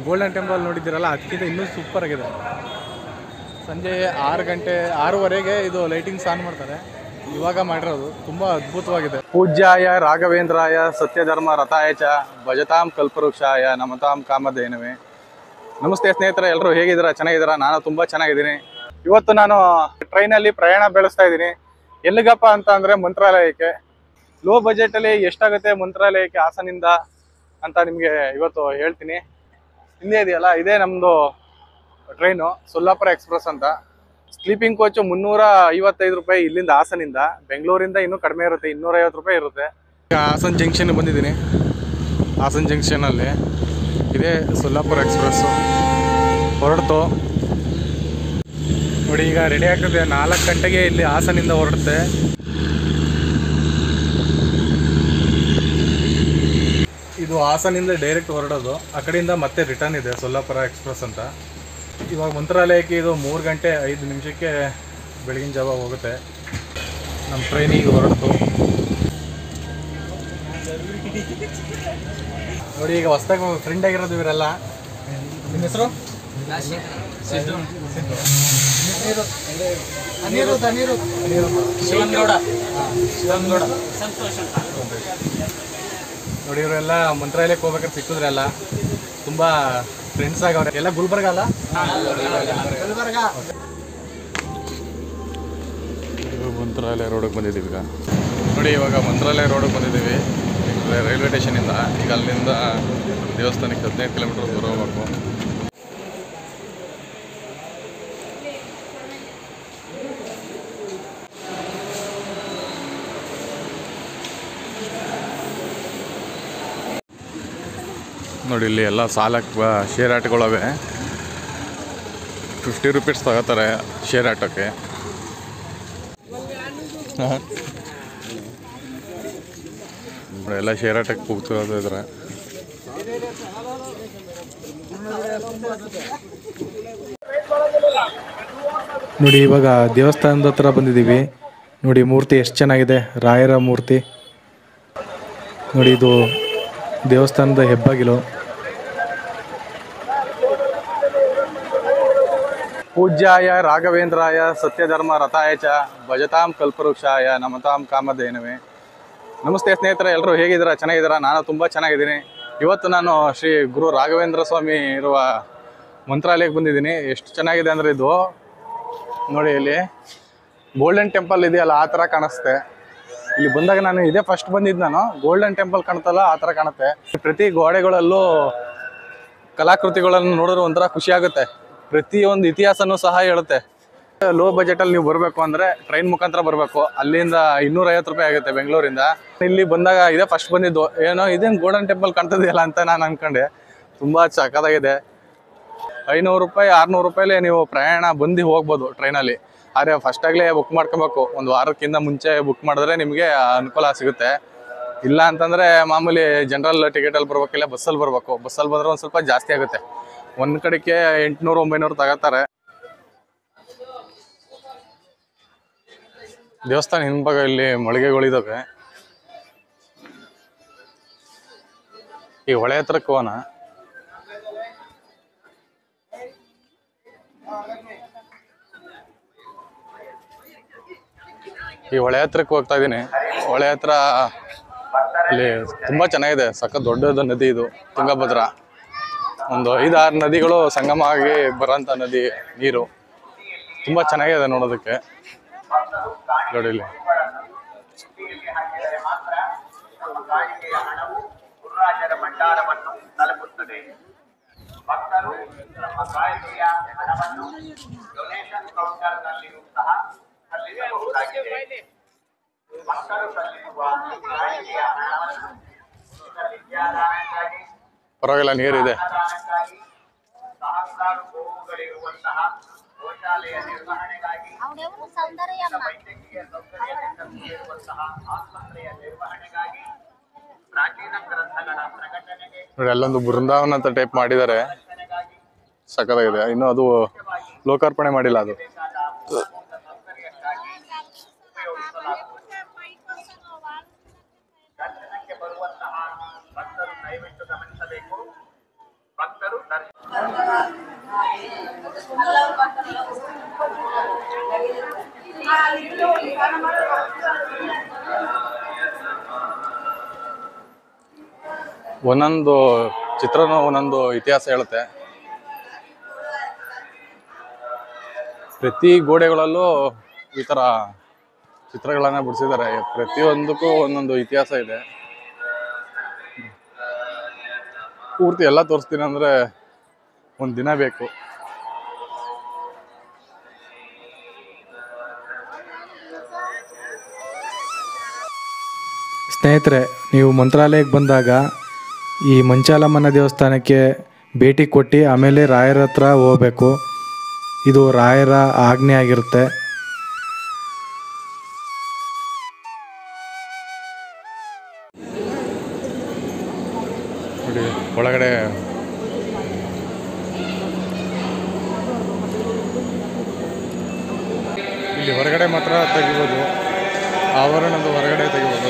Golden temple ನೋಡಿದ್ದೀರಲ್ಲ, ಅದಕ್ಕಿಂತ ಇನ್ನೂ super ಆಗಿದೆ. ಸಂಜೆ 6:30 ಇದು ಲೈಟಿಂಗ್ಸ್ ಆನ್ ಮಾಡ್ತಾರೆ. ಇವಾಗ ಮಾಡಿರೋದು ತುಂಬ ಅದ್ಭುತವಾಗಿದೆ. ಪೂಜ್ಯಾಯ ರಾಘವೇಂದ್ರಾಯ ಸತ್ಯಧರ್ಮ ರಥಾಯ ಚ ಭಜತಾಂ ಕಲ್ಪವೃಕ್ಷಾಯ ನಮತಾಂ ಕಾಮಧೇನವೇ. ನಮಸ್ತೆ ಸ್ನೇಹಿತರೆ, ಎಲ್ಲರೂ ಹೇಗಿದ್ದೀರಾ? ಚೆನ್ನಾಗಿದ್ದೀರಾ? ನಾನು ತುಂಬ ಚೆನ್ನಾಗಿದ್ದೀನಿ. ಇವತ್ತು ನಾನು ಟ್ರೈನಲ್ಲಿ ಪ್ರಯಾಣ ಬೆಳೆಸ್ತಾ ಇದ್ದೀನಿ. ಎಲ್ಲಿಗಪ್ಪ ಅಂತ ಅಂದರೆ ಮಂತ್ರಾಲಯಕ್ಕೆ. ಲೋ ಬಜೆಟಲ್ಲಿ ಎಷ್ಟಾಗುತ್ತೆ ಮಂತ್ರಾಲಯಕ್ಕೆ ಹಾಸನಿಂದ ಅಂತ ನಿಮಗೆ ಇವತ್ತು ಹೇಳ್ತೀನಿ. ಹಿಂದೆ ಇದೆಯಲ್ಲ, ಇದೇ ನಮ್ಮದು ಟ್ರೈನು ಸೊಲ್ಲಾಪುರ ಎಕ್ಸ್ಪ್ರೆಸ್ ಅಂತ. ಸ್ಲೀಪಿಂಗ್ ಕೋಚು 355 ರೂಪಾಯಿ ಇಲ್ಲಿಂದ ಹಾಸನಿಂದ. ಬೆಂಗಳೂರಿಂದ ಇನ್ನೂ ಕಡಿಮೆ ಇರುತ್ತೆ, 250 ರೂಪಾಯಿ ಇರುತ್ತೆ. ಈಗ ಹಾಸನ್ ಜಂಕ್ಷನ್ ಬಂದಿದ್ದೀನಿ. ಹಾಸನ್ ಜಂಕ್ಷನಲ್ಲಿ ಇದೇ ಸೊಲ್ಲಾಪುರ ಎಕ್ಸ್ಪ್ರೆಸ್ಸು ಹೊರಡ್ತು ನೋಡಿ. ಈಗ ರೆಡಿ ಆಗ್ತದೆ, 4 ಗಂಟೆಗೆ ಇಲ್ಲಿ ಹಾಸನಿಂದ ಹೊರಡುತ್ತೆ. ಇದು ಹಾಸನಿಂದ ಡೈರೆಕ್ಟ್ ಹೊರಡೋದು, ಆ ಕಡೆಯಿಂದ ಮತ್ತೆ ರಿಟರ್ನ್ ಇದೆ ಸೊಲ್ಲಾಪುರ ಎಕ್ಸ್ಪ್ರೆಸ್ ಅಂತ. ಇವಾಗ ಮಂತ್ರಾಲಯಕ್ಕೆ ಇದು 3:05 ಬೆಳಗಿನ ಜಾವ ಹೋಗುತ್ತೆ. ನಮ್ಮ ಟ್ರೈನಿಗೆ ಹೊರಡ್ತು ನೋಡಿ. ಈಗ ಹೊಸದಾಗಿ ಫ್ರೆಂಡ್ ಆಗಿರೋದು ಇವರೆಲ್ಲ. ನಿಮ್ಮ ಹೆಸರು? ನೋಡಿ, ಇವರೆಲ್ಲ ಮಂತ್ರಾಲಯಕ್ಕೆ ಹೋಗ್ಬೇಕಾದ್ರೆ ಸಿಕ್ಕಿದ್ರೆಲ್ಲ ತುಂಬ ಫ್ರೆಂಡ್ಸ್ ಆಗವ್ರೆ. ಎಲ್ಲ ಗುಲ್ಬರ್ಗ ಅಲ್ಲ? ಮಂತ್ರಾಲಯ ರೋಡಿಗೆ ಬಂದಿದ್ದೀವಿ ಈಗ ನೋಡಿ. ಇವಾಗ ಮಂತ್ರಾಲಯ ರೋಡಿಗೆ ಬಂದಿದ್ದೀವಿ ರೈಲ್ವೆ ಸ್ಟೇಷನಿಂದ. ಈಗ ಅಲ್ಲಿಂದ ದೇವಸ್ಥಾನಕ್ಕೆ 15 ಕಿಲೋಮೀಟರ್ ದೂರ ಹೋಗ್ಬೇಕು. ನೋಡಿ, ಇಲ್ಲಿ ಎಲ್ಲ ಸಾಲಕ್ಕೆ ಶೇರ್ ಆಟೋಗಳವೆ. 50 ರೂಪೀಸ್ ತಗೋತಾರೆ ಶೇರ್ ಆಟೋಕ್ಕೆ. ಎಲ್ಲ ಶೇರ್ ಆಟೋಕ್ಕೆ ಕೂಗ್ತಿರೋದು ಇದ್ರೆ. ನೋಡಿ, ಇವಾಗ ದೇವಸ್ಥಾನದ ಹತ್ರ ಬಂದಿದ್ದೀವಿ. ನೋಡಿ, ಮೂರ್ತಿ ಎಷ್ಟು ಚೆನ್ನಾಗಿದೆ, ರಾಯರ ಮೂರ್ತಿ ನೋಡಿ. ಇದು ದೇವಸ್ಥಾನದ ಹೆಬ್ಬಾಗಿಲು. ಪೂಜ್ಯಾಯ ರಾಘವೇಂದ್ರಾಯ ಸತ್ಯಧರ್ಮ ರಥಾಯ ಚ ಭಜತಾಂ ಕಲ್ಪವೃಕ್ಷಾಯ ನಮತಾಂ ಕಾಮಧೇನವೇ. ನಮಸ್ತೆ ಸ್ನೇಹಿತರೆ, ಎಲ್ಲರೂ ಹೇಗಿದ್ದೀರಾ? ಚೆನ್ನಾಗಿದ್ದೀರಾ? ನಾನು ತುಂಬ ಚೆನ್ನಾಗಿದ್ದೀನಿ. ಇವತ್ತು ನಾನು ಶ್ರೀ ಗುರು ರಾಘವೇಂದ್ರ ಸ್ವಾಮಿ ಇರುವ ಮಂತ್ರಾಲಯಕ್ಕೆ ಬಂದಿದ್ದೀನಿ. ಎಷ್ಟು ಚೆನ್ನಾಗಿದೆ ಅಂದರೆ, ಇದು ನೋಡಿ, ಇಲ್ಲಿ ಗೋಲ್ಡನ್ ಟೆಂಪಲ್ ಇದೆಯಲ್ಲ, ಆ ಥರ ಕಾಣಿಸುತ್ತೆ. ಇಲ್ಲಿ ಬಂದಾಗ ನಾನು ಇದೇ ಫಸ್ಟ್ ಬಂದಿದ್ದು. ನಾನು ಗೋಲ್ಡನ್ ಟೆಂಪಲ್ ಕಾಣ್ತಲ್ಲ, ಆ ಥರ ಕಾಣುತ್ತೆ. ಪ್ರತಿ ಗೋಡೆಗಳಲ್ಲೂ ಕಲಾಕೃತಿಗಳನ್ನು ನೋಡಿದ್ರೆ ಒಂಥರ ಖುಷಿ ಆಗುತ್ತೆ. ಪ್ರತಿಯೊಂದು ಇತಿಹಾಸನೂ ಸಹ ಹೇಳುತ್ತೆ. ಲೋ ಬಜೆಟಲ್ಲಿ ನೀವು ಬರಬೇಕು ಅಂದರೆ ಟ್ರೈನ್ ಮುಖಾಂತರ ಬರಬೇಕು. ಅಲ್ಲಿಂದ 250 ರೂಪಾಯಿ ಆಗುತ್ತೆ ಬೆಂಗಳೂರಿಂದ. ಇಲ್ಲಿ ಬಂದಾಗ ಇದೇ ಫಸ್ಟ್ ಬಂದಿದ್ದು. ಏನೋ ಇದೇನು ಗೋಲ್ಡನ್ ಟೆಂಪಲ್ ಕಾಣ್ತದೆಯಲ್ಲ ಅಂತ ನಾನು ಅಂದ್ಕೊಂಡೆ. ತುಂಬ ಸಖತ್ತಾಗಿದೆ. 500 ರೂಪಾಯಿ 600 ರೂಪಾಯಿಲೇ ನೀವು ಪ್ರಯಾಣ ಬಂದು ಹೋಗ್ಬೋದು ಟ್ರೈನಲ್ಲಿ. ಆದರೆ ಫಸ್ಟಾಗಲೇ ಬುಕ್ ಮಾಡ್ಕೊಬೇಕು. ಒಂದು ವಾರಕ್ಕಿಂತ ಮುಂಚೆ ಬುಕ್ ಮಾಡಿದ್ರೆ ನಿಮಗೆ ಅನುಕೂಲ ಸಿಗುತ್ತೆ. ಇಲ್ಲ ಅಂತಂದರೆ ಮಾಮೂಲಿ ಜನರಲ್ ಟಿಕೆಟಲ್ಲಿ ಬರ್ಬೇಕಿಲ್ಲ, ಬಸ್ಸಲ್ಲಿ ಬರಬೇಕು. ಬಸ್ಸಲ್ಲಿ ಬಂದರೆ ಒಂದು ಸ್ವಲ್ಪ ಜಾಸ್ತಿ ಆಗುತ್ತೆ. ಒಂದು ಕಡೆಗೆ 800-900 ತಗೋತಾರೆ. ದೇವಸ್ಥಾನ ಹಿಂಭಾಗ ಇಲ್ಲಿ ಮಳಿಗೆಗಳಿದ್ದಾವೆ. ಈ ಹೊಳೆ ಹತ್ರಕ್ಕೆ ಹೋಗೋಣ. ಈ ಹೊಳೆ ಹತ್ರಕ್ಕೆ ಹೋಗ್ತಾ ಇದ್ದೀನಿ. ಹೊಳೆ ಹತ್ರ ಇಲ್ಲಿ ತುಂಬ ಚೆನ್ನಾಗಿದೆ. ಸಖತ್ ದೊಡ್ಡದು ನದಿ ಇದು, ತುಂಗಭದ್ರಾ. ಒಂದು 5-6 ನದಿಗಳು ಸಂಗಮ ಆಗಿ ಬರೋಂಥ ನದಿ ನೀರು. ತುಂಬ ಚೆನ್ನಾಗಿದೆ ನೋಡೋದಕ್ಕೆ. ನೋಡಿ, ಇಲ್ಲಿ ಪರವಾಗಿಲ್ಲ, ನೀರಿದೆ. ನೋಡಿ, ಅಲ್ಲೊಂದು ಬೃಂದಾವನ ಅಂತ ಟೈಪ್ ಮಾಡಿದ್ದಾರೆ. ಸಖತ್ತಾಗಿದೆ. ಇನ್ನು ಅದು ಲೋಕಾರ್ಪಣೆ ಮಾಡಿಲ್ಲ. ಅದು ಒಂದೊಂದು ಚಿತ್ರನೂ ಒಂದೊಂದು ಇತಿಹಾಸ ಹೇಳುತ್ತೆ. ಪ್ರತಿ ಗೋಡೆಗಳಲ್ಲೂ ಈ ಥರ ಚಿತ್ರಗಳನ್ನ ಬಿಡಿಸಿದ್ದಾರೆ. ಪ್ರತಿಯೊಂದಕ್ಕೂ ಒಂದೊಂದು ಇತಿಹಾಸ ಇದೆ. ಪೂರ್ತಿ ಎಲ್ಲ ತೋರಿಸ್ತೀನಿ ಅಂದರೆ ಒಂದು ದಿನ ಬೇಕು. ಸ್ನೇಹಿತರೆ, ನೀವು ಮಂತ್ರಾಲಯಕ್ಕೆ ಬಂದಾಗ ಈ ಮಂಚಾಲಮ್ಮನ ದೇವಸ್ಥಾನಕ್ಕೆ ಭೇಟಿ ಕೊಟ್ಟು ಆಮೇಲೆ ರಾಯರ ಹತ್ರ ಹೋಗಬೇಕು. ಇದು ರಾಯರ ಆಜ್ಞೆ ಆಗಿರುತ್ತೆ. ನೋಡಿ ಒಳಗಡೆ ಇಲ್ಲಿ ಹೊರಗಡೆ ಮಾತ್ರ ತೆಗಿಬೋದು, ಆವರಣದ ಹೊರಗಡೆ ತೆಗಿಬೋದು.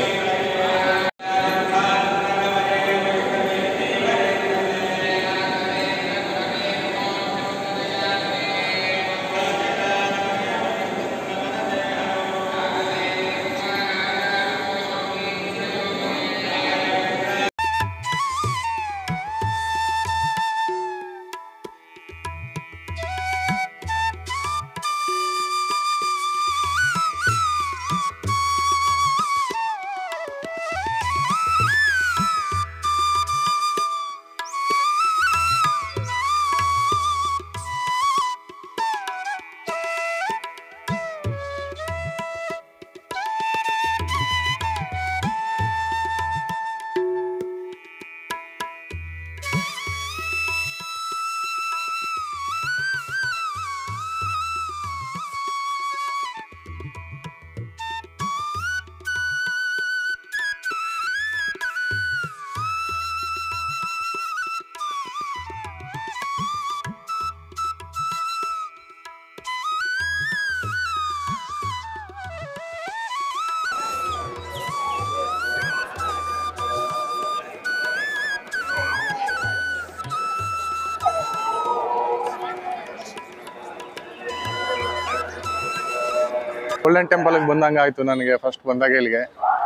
ಗೋಲ್ಡನ್ ಟೆಂಪಲ್ಗೆ ಬಂದಂಗೆ ಆಯಿತು ನನಗೆ ಫಸ್ಟ್ ಬಂದಾಗ. ಇಲ್ಲಿಗೆ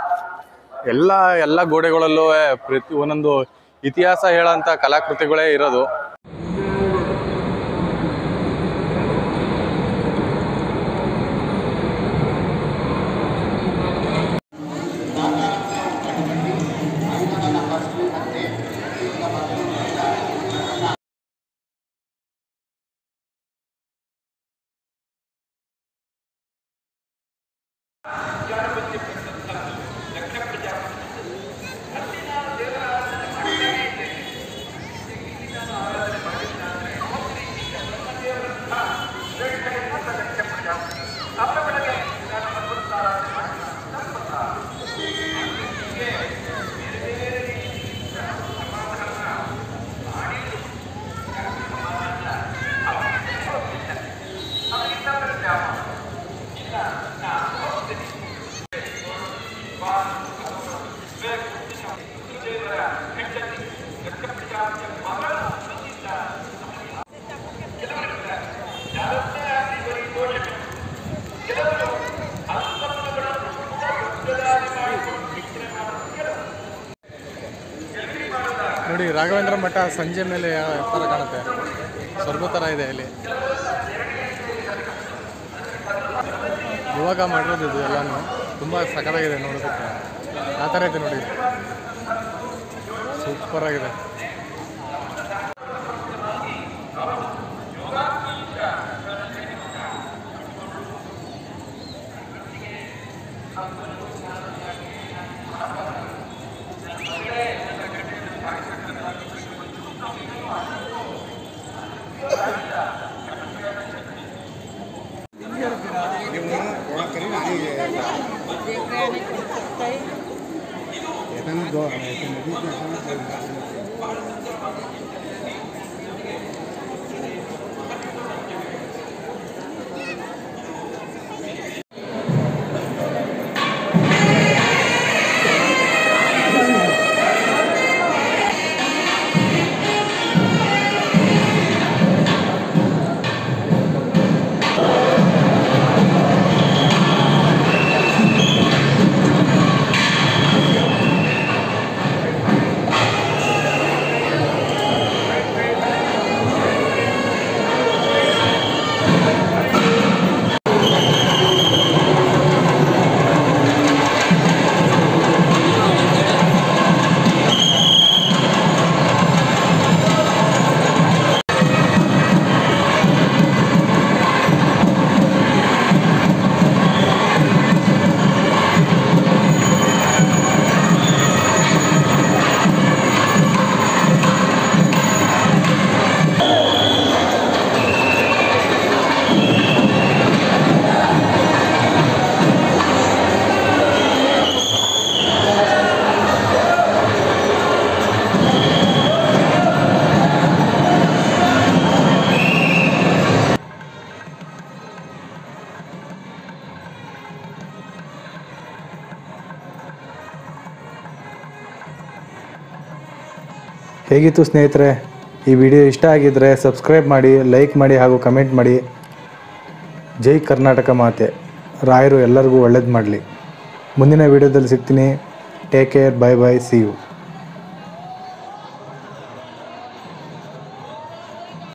ಎಲ್ಲ ಗೋಡೆಗಳಲ್ಲೂ ಪ್ರತಿ ಒಂದೊಂದು ಇತಿಹಾಸ ಹೇಳೋಂಥ ಕಲಾಕೃತಿಗಳೇ ಇರೋದು. ನೋಡಿ ರಾಘವೇಂದ್ರ ಮಠ ಸಂಜೆ ಮೇಲೆ ಯಾವ ಥರ ಕಾಣುತ್ತೆ, ಸ್ವರ್ಗ ಥರ ಇದೆ ಇಲ್ಲಿ. ಇವಾಗ ಮಾಡಿರೋದು ಇದು ಎಲ್ಲನೂ ತುಂಬ ಸಖತ್ತಾಗಿದೆ ನೋಡೋದಕ್ಕೆ. ಆ ಥರ ಇದೆ ನೋಡಿ, ಸೂಪರಾಗಿದೆ. ಹೇಗಿತ್ತು ಸ್ನೇಹಿತರೆ? ಈ ವಿಡಿಯೋ ಇಷ್ಟ ಆಗಿದ್ದರೆ ಸಬ್ಸ್ಕ್ರೈಬ್ ಮಾಡಿ, ಲೈಕ್ ಮಾಡಿ ಹಾಗೂ ಕಮೆಂಟ್ ಮಾಡಿ. ಜೈ ಕರ್ನಾಟಕ ಮಾತೆ. ರಾಯರು ಎಲ್ಲರಿಗೂ ಒಳ್ಳೇದು ಮಾಡಲಿ. ಮುಂದಿನ ವಿಡಿಯೋದಲ್ಲಿ ಸಿಗ್ತೀನಿ. Take care. Bye bye. See you.